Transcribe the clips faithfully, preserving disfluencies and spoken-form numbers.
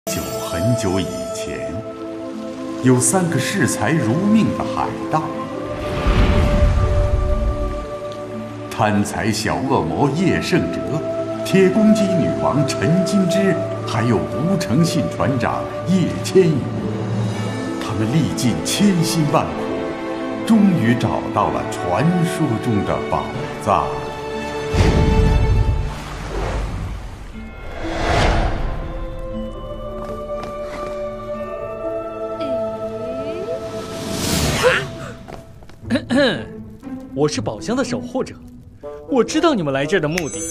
久很久以前，有三个视财如命的海盗：贪财小恶魔叶圣哲、铁公鸡女王陈金枝，还有吴承信船长叶千羽。他们历尽千辛万苦，终于找到了传说中的宝藏。 我是宝箱的守护者，我知道你们来这儿的目的。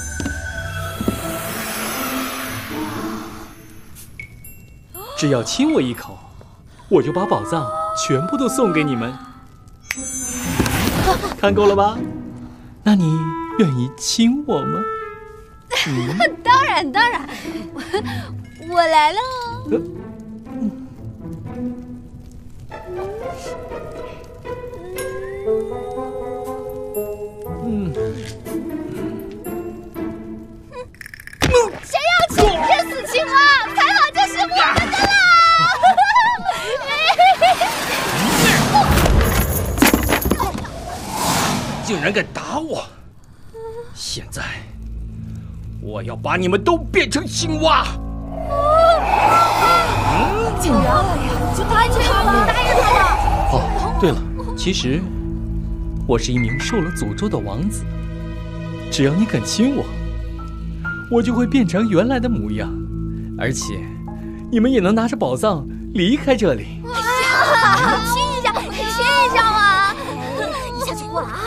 只要亲我一口，我就把宝藏全部都送给你们。看够了吧？那你愿意亲我吗？ 嗯、当然当然，我, 我来了。呃嗯， 谁要亲这死青蛙？看好就是我们的啦！竟然敢打我！现在我要把你们都变成青蛙！ 嗯，竟然就答应他了，答应他了！ 哦，对了，其实我是一名受了诅咒的王子，只要你肯亲我，我就会变成原来的模样，而且你们也能拿着宝藏离开这里。 哎呀，亲一下，亲一下嘛！一下就过了啊！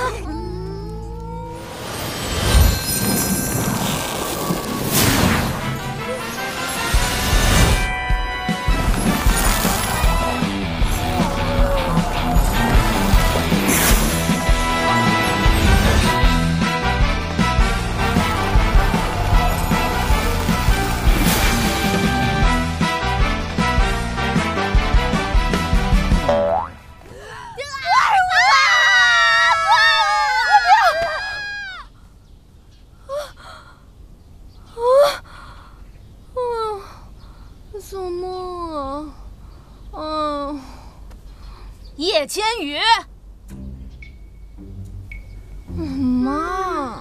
做梦啊！嗯，叶千羽，妈，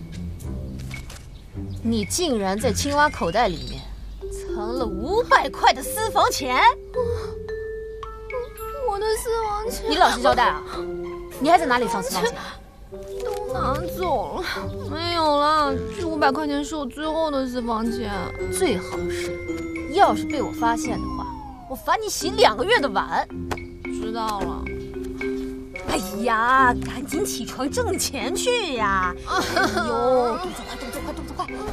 你竟然在青蛙口袋里面藏了五百块的私房钱！我的私房钱，你老实交代啊！你还在哪里藏私房钱？都拿走了，没有了。这五百块钱是我最后的私房钱。最好是。要是被我发现的话，我罚你洗两个月的碗。知道了。哎呀，赶紧起床挣钱去呀！哎呦，动作快，动作快，动作快！